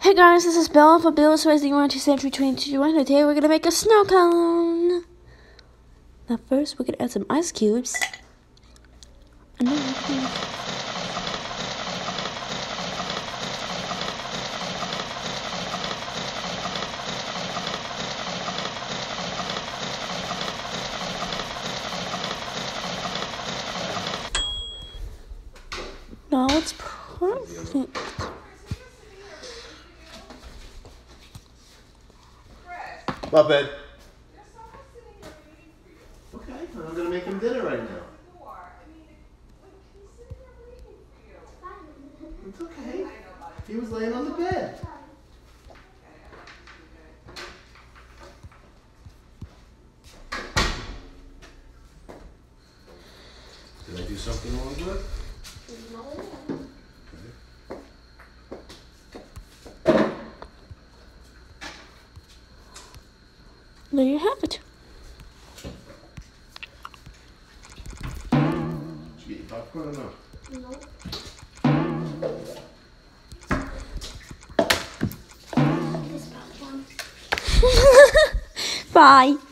Hey guys, this is Bella for Bill's Racing 1 to Century 2021. Today we're gonna make a snow cone. Now first we're gonna add some ice cubes. And then now it's perfect. Muppet. Okay, I'm gonna make him dinner right now. It's okay. He was laying on the bed. Did I do something wrong with it? There you have it. Did you get your popcorn or no? No. Bye.